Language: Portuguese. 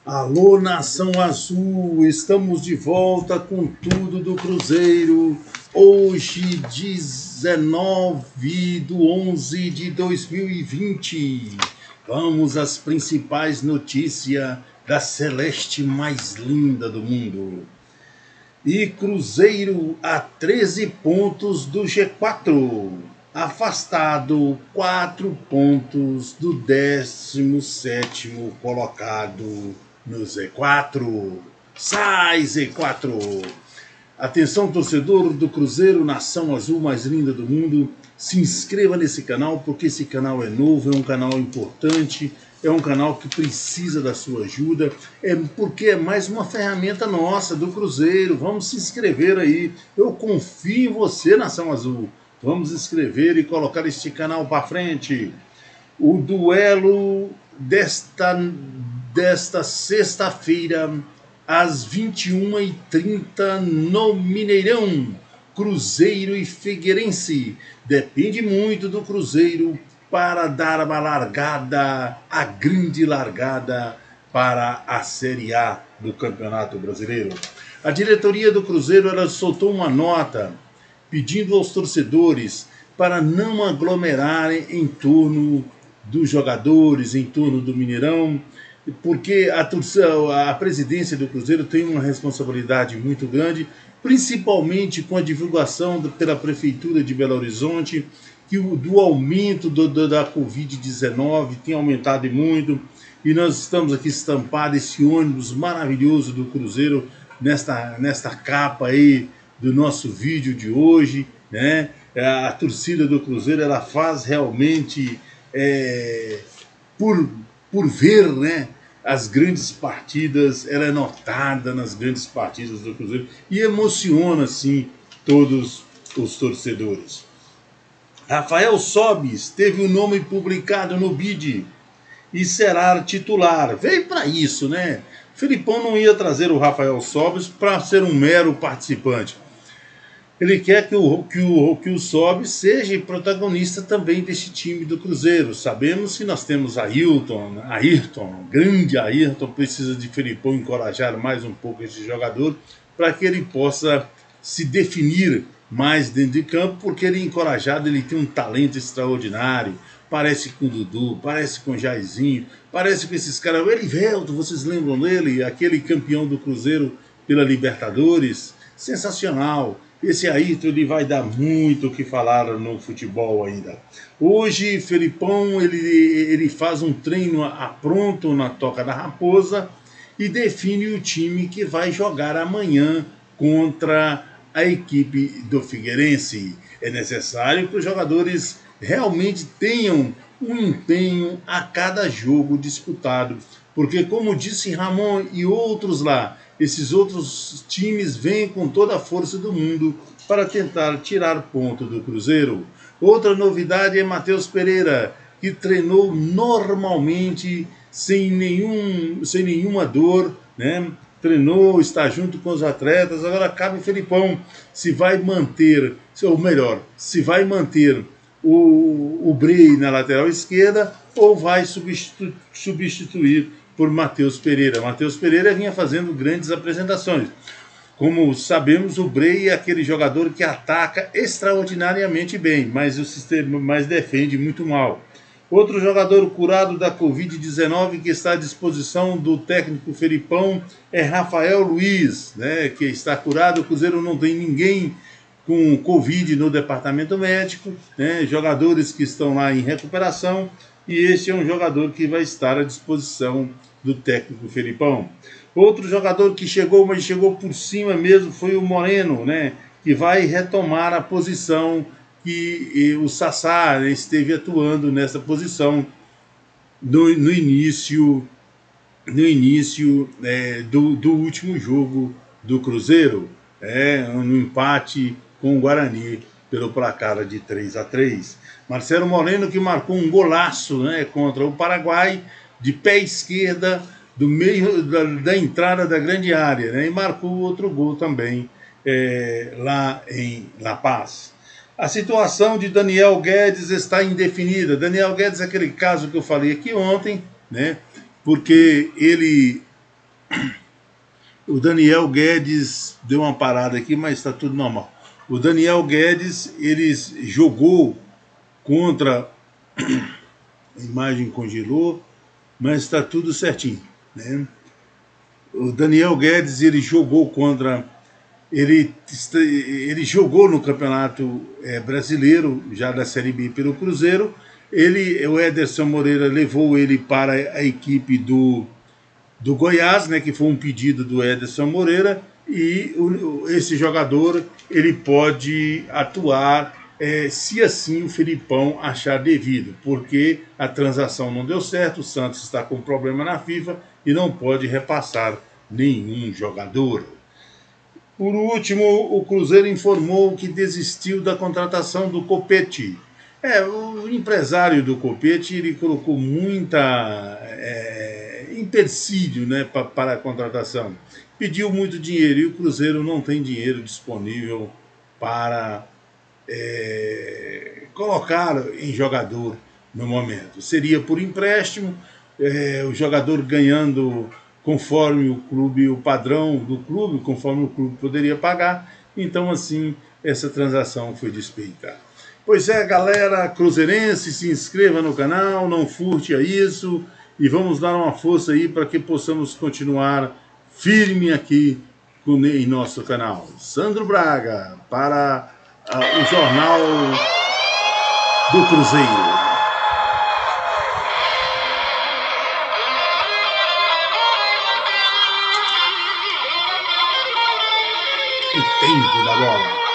Alô, Nação Azul, estamos de volta com tudo do Cruzeiro. Hoje, 19/11 de 2020. Vamos às principais notícias da celeste mais linda do mundo. E Cruzeiro a 13 pontos do G4. Afastado 4 pontos do 17º colocado no Z4. Sai, Z4! Atenção, torcedor do Cruzeiro, Nação Azul mais linda do mundo. Se inscreva nesse canal, porque esse canal é novo, é um canal importante, é um canal que precisa da sua ajuda, porque é mais uma ferramenta nossa do Cruzeiro. Vamos se inscrever aí. Eu confio em você, Nação Azul. Vamos escrever e colocar este canal para frente. O duelo desta sexta-feira, às 21h30, no Mineirão. Cruzeiro e Figueirense. Depende muito do Cruzeiro para dar uma largada, a grande largada para a Série A do Campeonato Brasileiro. A diretoria do Cruzeiro ela soltou uma nota pedindo aos torcedores para não aglomerarem em torno dos jogadores, em torno do Mineirão, porque a presidência do Cruzeiro tem uma responsabilidade muito grande, principalmente com a divulgação pela Prefeitura de Belo Horizonte, que do aumento da Covid-19 tem aumentado muito, e nós estamos aqui estampados esse ônibus maravilhoso do Cruzeiro nesta capa aí do nosso vídeo de hoje, né? A torcida do Cruzeiro ela faz realmente por ver, né, as grandes partidas, ela é notada nas grandes partidas do Cruzeiro e emociona assim todos os torcedores. Rafael Sobis teve o nome publicado no BID e será titular. Veio para isso, né? Felipão não ia trazer o Rafael Sobis para ser um mero participante. Ele quer que o Sobis seja protagonista também deste time do Cruzeiro. Sabemos que nós temos Ayrton, grande Ayrton, precisa de Felipão encorajar mais um pouco esse jogador para que ele possa se definir mais dentro de campo, porque ele é encorajado, ele tem um talento extraordinário, parece com o Dudu, parece com o Jairzinho, parece com esses caras. O Erivelto, vocês lembram dele? Aquele campeão do Cruzeiro pela Libertadores, sensacional. Esse Ayrton ele vai dar muito o que falar no futebol ainda. Hoje, Felipão ele faz um treino pronto na Toca da Raposa e define o time que vai jogar amanhã contra a equipe do Figueirense. É necessário que os jogadores realmente tenham um empenho a cada jogo disputado, porque, como disse Ramon e outros lá, esses outros times vêm com toda a força do mundo para tentar tirar ponto do Cruzeiro. Outra novidade é Matheus Pereira, que treinou normalmente, sem nenhuma dor, né? Treinou, está junto com os atletas. Agora cabe o Felipão se vai manter, ou melhor, se vai manter o Brey na lateral esquerda ou vai substituir por Matheus Pereira. Matheus Pereira vinha fazendo grandes apresentações. Como sabemos, o Brey é aquele jogador que ataca extraordinariamente bem, mas defende muito mal. Outro jogador curado da Covid-19 que está à disposição do técnico Felipão é Rafael Luiz, né, que está curado. O Cruzeiro não tem ninguém com Covid no departamento médico, né, jogadores que estão lá em recuperação, e este é um jogador que vai estar à disposição do técnico Felipão. Outro jogador que chegou, mas chegou por cima mesmo, foi o Moreno, né, que vai retomar a posição que o Sassá esteve atuando nessa posição no início do último jogo do Cruzeiro, no empate com o Guarani pelo placar de 3-3. Marcelo Moreno, que marcou um golaço, né, contra o Paraguai, de pé esquerda, do meio da entrada da grande área, né, e marcou outro gol também lá em La Paz. A situação de Daniel Guedes está indefinida. Daniel Guedes é aquele caso que eu falei aqui ontem, né? Porque ele O Daniel Guedes deu uma parada aqui, mas está tudo normal. O Daniel Guedes, ele jogou contra... A imagem congelou, mas está tudo certinho, né? O Daniel Guedes, ele jogou contra... Ele jogou no Campeonato Brasileiro, já da Série B pelo Cruzeiro. O Ederson Moreira levou ele para a equipe do Goiás, né, que foi um pedido do Ederson Moreira, e esse jogador ele pode atuar se assim o Felipão achar devido, porque a transação não deu certo, o Santos está com problema na FIFA e não pode repassar nenhum jogador. Por último, o Cruzeiro informou que desistiu da contratação do Copete. O empresário do Copete, ele colocou muita empecilho, né, para a contratação. Pediu muito dinheiro e o Cruzeiro não tem dinheiro disponível para colocar em jogador no momento. Seria por empréstimo, o jogador ganhando conforme o clube, o padrão do clube, conforme o clube poderia pagar. Então, assim, essa transação foi desfeita. Pois é, galera cruzeirense, se inscreva no canal, não furte a isso e vamos dar uma força aí para que possamos continuar firme aqui em nosso canal. Sandro Braga, para o Jornal do Cruzeiro. O tempo da bola.